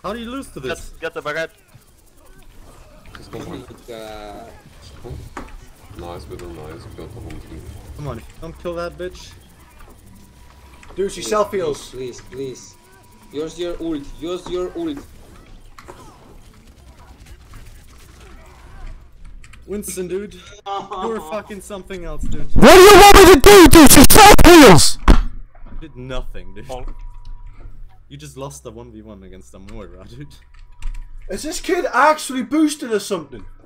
How do you lose to this? Get the baguette. Just go for it. Nice, good and nice. Killed the whole team. Come on, don't kill that bitch. Dude, she self-heals. Please, please. Use your ult. Use your ult. Winston, dude. You're fucking something else, dude. What do you want me to do, dude? She self-heals! You did nothing, dude. You just lost the 1v1 against a Moira, dude. Is this kid actually boosted or something?